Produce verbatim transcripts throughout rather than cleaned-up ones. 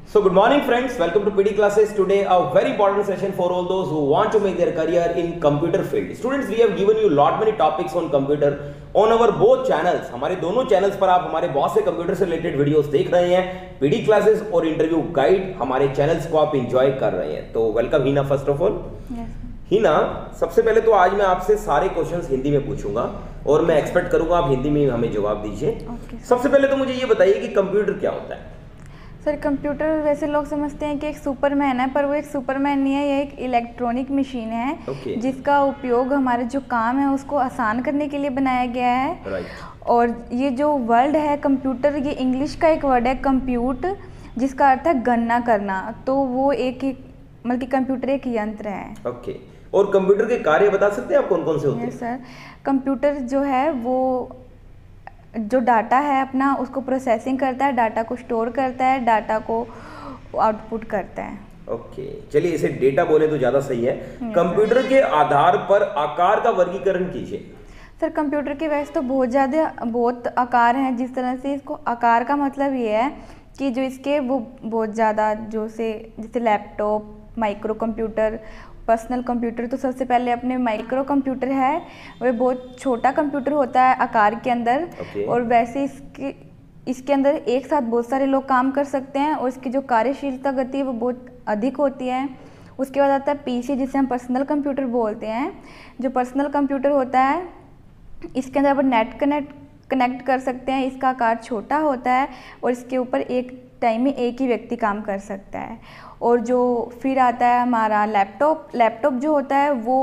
So good morning friends, welcome to P D classes. Today a very important session for all those who want to make their career in computer field. Students, we have given you lot many topics on computer on our both channels. हमारे दोनों channels पर आप हमारे बहुत से computer से related videos देख रहे हैं. P D classes और इंटरव्यू गाइड हमारे चैनल्स को आप एंजॉय कर रहे हैं. तो welcome Hina first of all. Hina, सबसे पहले तो आज मैं आपसे सारे क्वेश्चंस हिंदी में पूछूंगा और मैं एक्सपेक्ट करूंगा आप हिंदी में हमें जवाब दीजिए. okay, सबसे पहले तो मुझे ये बताइए कि कंप्यूटर क्या होता है. सर कंप्यूटर वैसे लोग समझते हैं कि एक सुपरमैन है, पर वो एक सुपरमैन नहीं है. ये एक इलेक्ट्रॉनिक मशीन है okay. जिसका उपयोग हमारे जो काम है उसको आसान करने के लिए बनाया गया है. right. और ये जो वर्ड है कंप्यूटर, ये इंग्लिश का एक वर्ड है कंप्यूट, जिसका अर्थ है गणना करना. तो वो एक एक मतलब कि कंप्यूटर एक यंत्र है. Okay okay. और कंप्यूटर के कार्य बता सकते हैं आप कौन कौन से होते हैं? सर कंप्यूटर जो है वो जो डाटा है अपना उसको प्रोसेसिंग करता है, डाटा को स्टोर करता है, डाटा को आउटपुट करता है. Okay okay. चलिए इसे डेटा बोले तो ज़्यादा सही है. कंप्यूटर के आधार पर आकार का वर्गीकरण कीजिए. सर कंप्यूटर के वैसे तो बहुत ज़्यादा बहुत आकार हैं. जिस तरह से इसको आकार का मतलब ये है कि जो इसके वो बहुत ज़्यादा जो से जैसे laptop, micro computer, personal computer. तो सबसे पहले अपने माइक्रो कंप्यूटर है, वह बहुत छोटा कंप्यूटर होता है आकार के अंदर. okay. और वैसे इसके इसके अंदर एक साथ बहुत सारे लोग काम कर सकते हैं और इसकी जो कार्यशीलता गति है वो बहुत अधिक होती है. उसके बाद आता है पीसी, जिसे हम पर्सनल कंप्यूटर बोलते हैं. जो पर्सनल कंप्यूटर होता है इसके अंदर अपन नेट कनेक्ट कनेक्ट कर सकते हैं. इसका आकार छोटा होता है और इसके ऊपर एक टाइम में एक ही व्यक्ति काम कर सकता है. और जो फिर आता है हमारा लैपटॉप. लैपटॉप जो होता है वो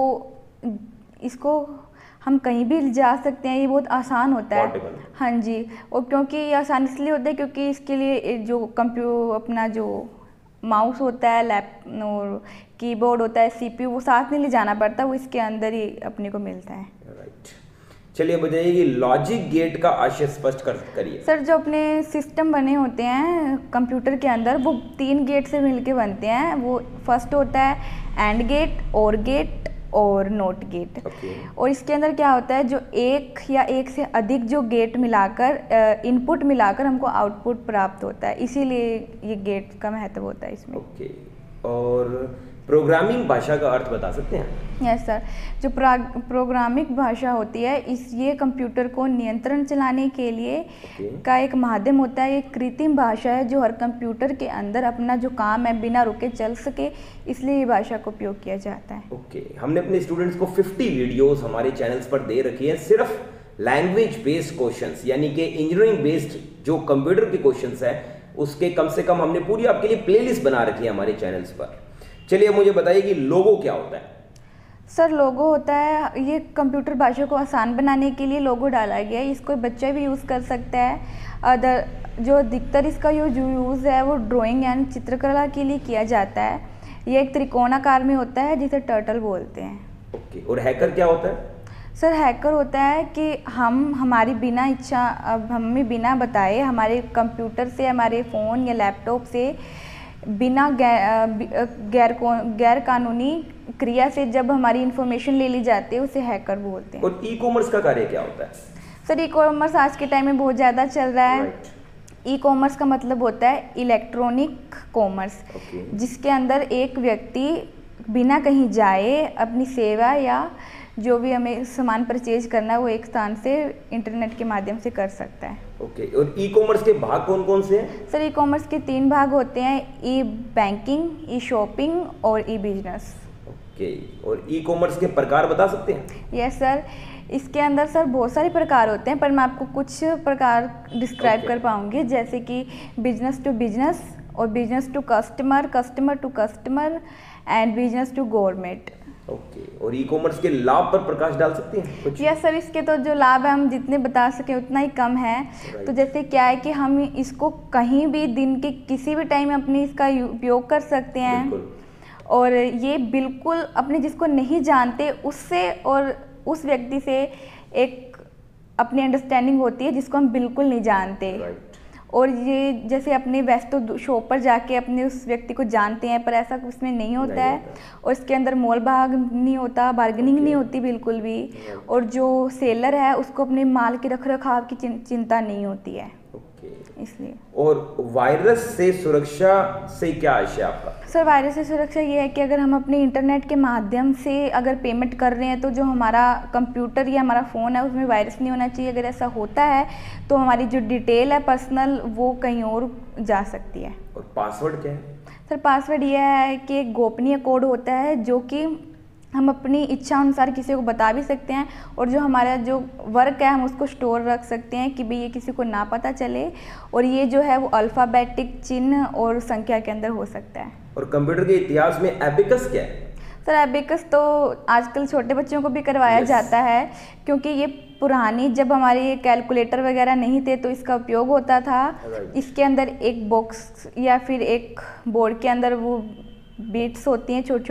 इसको हम कहीं भी जा सकते हैं. ये बहुत आसान होता है. हाँ जी. और क्योंकि ये आसान इसलिए होता है क्योंकि इसके लिए जो कंप्यू अपना जो माउस होता है, लैप और कीबोर्ड होता है, सीपीयू, वो साथ नहीं ले जाना पड़ता, वो इसके अंदर ही अपने को मिलता है. राइट. चलिए बताइए कि लॉजिक गेट का आशय स्पष्ट कर करिए. सर जो अपने सिस्टम बने होते हैं कंप्यूटर के अंदर वो तीन गेट से मिलके बनते हैं. वो फर्स्ट होता है एंड गेट, और गेट और नोट गेट. okay. और इसके अंदर क्या होता है, जो एक या एक से अधिक जो गेट मिलाकर इनपुट मिलाकर हमको आउटपुट प्राप्त होता है. इसीलिए ये गेट का महत्व होता है इसमें. Okay okay. और प्रोग्रामिंग भाषा का अर्थ बता सकते हैं? Yes yes, sir. जो प्रोग्रामिंग भाषा होती है इस ये कंप्यूटर को नियंत्रण चलाने के लिए okay. का एक माध्यम होता है. एक कृत्रिम भाषा है जो हर कंप्यूटर के अंदर अपना जो काम है बिना रुके चल सके, इसलिए ये भाषा का उपयोग किया जाता है. Okay okay. हमने अपने स्टूडेंट्स को पचास वीडियोस हमारे चैनल्स पर दे रखी है सिर्फ लैंग्वेज बेस्ड क्वेश्चंस, यानी कि इंजीनियरिंग बेस्ड जो कंप्यूटर के क्वेश्चंस है उसके कम से कम हमने पूरी आपके लिए प्लेलिस्ट बना रखी है हमारे चैनल्स पर. चलिए मुझे बताइए कि लोगो क्या होता है? सर लोगो होता है, ये कंप्यूटर भाषा को आसान बनाने के लिए लोगो डाला गया है. इसको बच्चा भी यूज़ कर सकता है. अदर जो अधिकतर इसका जो यूज़ है वो ड्राइंग यानी चित्रकला के लिए किया जाता है. ये एक त्रिकोणाकार में होता है जिसे टर्टल बोलते हैं. ओके. और हैकर क्या होता है? सर हैकर होता है कि हम हमारी बिना इच्छा, अब हमें बिना बताए हमारे कंप्यूटर से, हमारे फ़ोन या लैपटॉप से बिना गैर गैर गैर कानूनी क्रिया से जब हमारी इंफॉर्मेशन ले ली जाती है उसे हैकर बोलते हैं. और ई कॉमर्स का कार्य क्या होता है? सर ई कॉमर्स आज के टाइम में बहुत ज़्यादा चल रहा है. ई कॉमर्स का मतलब होता है इलेक्ट्रॉनिक कॉमर्स, okay. जिसके अंदर एक व्यक्ति बिना कहीं जाए अपनी सेवा या जो भी हमें सामान परचेज करना है वो एक स्थान से इंटरनेट के माध्यम से कर सकता है. Okay okay. और ई कॉमर्स के भाग कौन कौन से हैं? सर ई कॉमर्स के तीन भाग होते हैं, ई बैंकिंग, ई शॉपिंग और ई बिजनेस. ओके. और ई कॉमर्स के प्रकार बता सकते हैं? Yes sir. इसके अंदर सर बहुत सारे प्रकार होते हैं पर मैं आपको कुछ प्रकार डिस्क्राइब okay. कर पाऊँगी, जैसे कि बिजनेस टू बिजनेस और business to customer, customer to customer and business to government. Okay okay. और ई कॉमर्स के लाभ पर प्रकाश डाल सकते हैं कुछ? Yes sir. इसके तो जो लाभ है हम जितने बता सकें उतना ही कम है. right. तो जैसे क्या है कि हम इसको कहीं भी दिन के किसी भी टाइम अपने इसका उपयोग कर सकते हैं. और ये बिल्कुल अपने जिसको नहीं जानते उससे और उस व्यक्ति से एक अपनी अंडरस्टैंडिंग होती है जिसको हम बिल्कुल नहीं जानते. right. और ये जैसे अपने वैसे तो शॉप पर जाके अपने उस व्यक्ति को जानते हैं पर ऐसा उसमें नहीं होता नहीं है होता। और इसके अंदर मोल भाग नहीं होता, बार्गेनिंग okay. नहीं होती बिल्कुल भी. और जो सेलर है उसको अपने माल के रख रखाव की चिंता नहीं होती है. okay. इसलिए। और वायरस से सुरक्षा से क्या आशय आपका? सर वायरस से सुरक्षा ये है कि अगर हम अपने इंटरनेट के माध्यम से अगर पेमेंट कर रहे हैं तो जो हमारा कंप्यूटर या हमारा फ़ोन है उसमें वायरस नहीं होना चाहिए। अगर ऐसा होता है तो हमारी जो डिटेल है पर्सनल वो कहीं और जा सकती है। और पासवर्ड क्या है? सर पासवर्ड यह है कि एक गोपनीय कोड होता है जो कि हम अपनी इच्छा अनुसार किसी को बता भी सकते हैं, और जो हमारा जो वर्क है हम उसको स्टोर रख सकते हैं कि भाई ये किसी को ना पता चले, और ये जो है वो अल्फ़ाबेटिक चिन्ह और संख्या के अंदर हो सकता है। और कंप्यूटर के इतिहास में एबिकस क्या है? सर एबिकस तो आजकल छोटे बच्चों को भी करवाया yes. जाता है, क्योंकि ये पुरानी जब हमारे कैलकुलेटर वगैरह नहीं थे तो इसका उपयोग होता था। right. इसके अंदर एक बॉक्स या फिर एक बोर्ड के अंदर वो बीट्स होती हैं, छोटी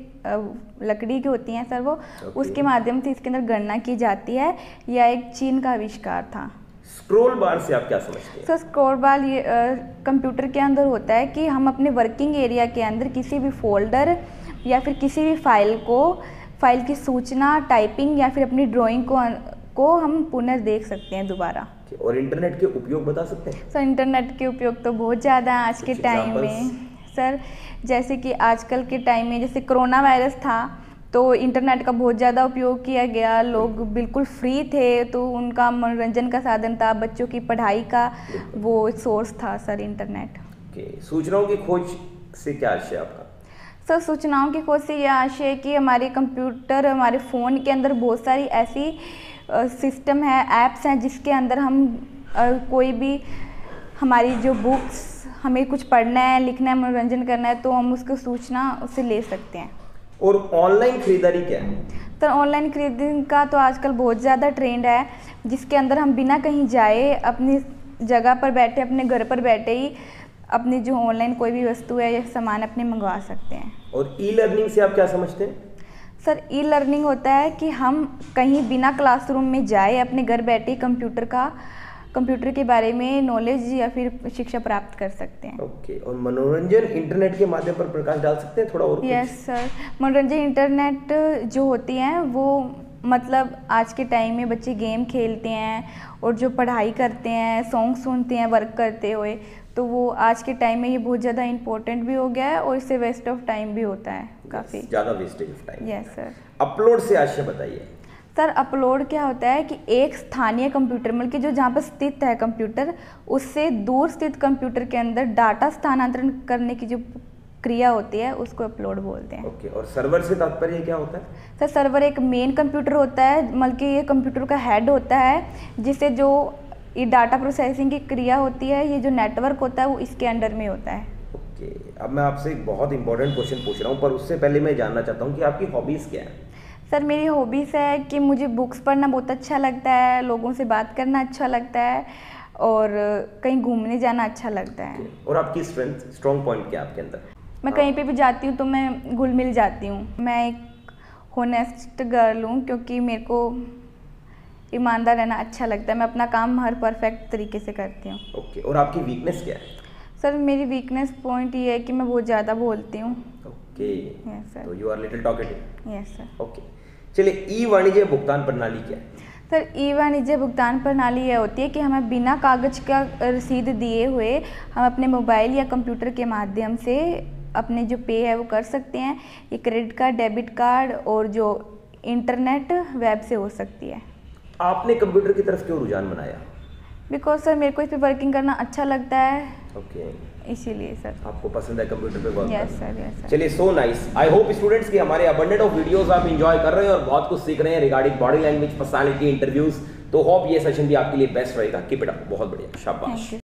छोटी लकड़ी की होती हैं सर वो okay. उसके माध्यम से इसके अंदर गणना की जाती है। यह एक चीन का आविष्कार था। स्क्रॉल बार से आप क्या समझते हैं? सर स्क्रॉल बार ये कंप्यूटर के अंदर होता है कि हम अपने वर्किंग एरिया के अंदर किसी भी फोल्डर या फिर किसी भी फाइल को फाइल की सूचना, टाइपिंग या फिर अपनी ड्राइंग को को हम पुनर्देख सकते हैं दोबारा। और इंटरनेट के उपयोग बता सकते हैं? सर इंटरनेट के उपयोग तो बहुत ज़्यादा है आज के टाइम में सर। जैसे कि आजकल के टाइम में जैसे कोरोना वायरस था तो इंटरनेट का बहुत ज़्यादा उपयोग किया गया। लोग बिल्कुल फ्री थे तो उनका मनोरंजन का साधन था, बच्चों की पढ़ाई का वो सोर्स था सर इंटरनेट। okay. सूचनाओं की खोज से क्या आशय आपका? सर सूचनाओं की खोज से यह आशय है कि हमारे कंप्यूटर, हमारे फ़ोन के अंदर बहुत सारी ऐसी सिस्टम है, ऐप्स हैं जिसके अंदर हम आ, कोई भी हमारी जो बुक्स, हमें कुछ पढ़ना है, लिखना है, मनोरंजन करना है तो हम उसको सूचना उससे ले सकते हैं। और ऑनलाइन खरीदारी क्या है? तो ऑनलाइन खरीदारी का तो आजकल बहुत ज़्यादा ट्रेंड है, जिसके अंदर हम बिना कहीं जाए अपनी जगह पर बैठे, अपने घर पर बैठे ही अपनी जो ऑनलाइन कोई भी वस्तु है या सामान अपने मंगवा सकते हैं। और ई लर्निंग से आप क्या समझते हैं? सर ई लर्निंग होता है कि हम कहीं बिना क्लासरूम में जाए अपने घर बैठे कंप्यूटर का कंप्यूटर के बारे में नॉलेज या फिर शिक्षा प्राप्त कर सकते हैं। Okay okay. और मनोरंजन इंटरनेट के माध्यम पर प्रकाश डाल सकते हैं थोड़ा और? यस सर, मनोरंजन इंटरनेट जो होती हैं वो मतलब आज के टाइम में बच्चे गेम खेलते हैं और जो पढ़ाई करते हैं, सॉन्ग सुनते हैं वर्क करते हुए, तो वो आज के टाइम में ये बहुत ज़्यादा इम्पोर्टेंट भी हो गया है और इससे वेस्ट ऑफ टाइम भी होता है काफ़ी ज़्यादा wastage of time. Yes sir. Upload से आशय बताइए। सर अपलोड क्या होता है कि एक स्थानीय कंप्यूटर मतलब कि जो जहाँ पर स्थित है कंप्यूटर, उससे दूर स्थित कंप्यूटर के अंदर डाटा स्थानांतरण करने की जो क्रिया होती है उसको अपलोड बोलते हैं। Okay okay. और सर्वर से तात्पर्य क्या होता है? सर सर्वर एक मेन कंप्यूटर होता है, मतलब कि ये कंप्यूटर का हेड होता है जिससे जो ये डाटा प्रोसेसिंग की क्रिया होती है, ये जो नेटवर्क होता है वो इसके अंडर में होता है। Okay okay. अब मैं आपसे एक बहुत इंपॉर्टेंट क्वेश्चन पूछ रहा हूँ, पर उससे पहले मैं जानना चाहता हूँ कि आपकी हॉबीज़ क्या है? सर मेरी हॉबीज़ है कि मुझे बुक्स पढ़ना बहुत अच्छा लगता है, लोगों से बात करना अच्छा लगता है और कहीं घूमने जाना अच्छा लगता है। okay. और आपकी स्ट्रेंथ, स्ट्रॉन्ग पॉइंट क्या है आपके अंदर? मैं कहीं पे भी जाती हूँ तो मैं घुल मिल जाती हूँ। मैं एक होनेस्ट गर्ल हूँ क्योंकि मेरे को ईमानदार रहना अच्छा लगता है। मैं अपना काम हर परफेक्ट तरीके से करती हूँ। Okay okay. और आपकी वीकनेस क्या है? सर मेरी वीकनेस पॉइंट ये है कि मैं बहुत ज़्यादा बोलती हूँ। Okay yes sir. तो you are little talkative. Yes sir. Okay चलिए, ई वाणिज्य भुगतान प्रणाली क्या है? सर ई वाणिज्य भुगतान प्रणाली यह होती है कि हमें बिना कागज का रसीद दिए हुए हम अपने मोबाइल या कंप्यूटर के माध्यम से अपने जो पे है वो कर सकते हैं। ये क्रेडिट कार्ड, डेबिट कार्ड और जो इंटरनेट वेब से हो सकती है। आपने कंप्यूटर की तरफ क्यों रुझान बनाया? बिकॉज सर मेरे को इस पर वर्किंग करना अच्छा लगता है। Okay okay. इसीलिए सर। आपको पसंद है कंप्यूटर पे वर्क करना? Yes sir, yes sir. चलिए, so nice. I hope students की हमारे अबंडेंट ऑफ वीडियोस आप एंजॉय कर रहे हैं और बहुत कुछ सीख रहे हैं regarding body language, personality, interviews. तो होप ये सेशन भी आपके लिए बेस्ट रहेगा। कीप इट अप, बहुत बढ़िया, शाबाश।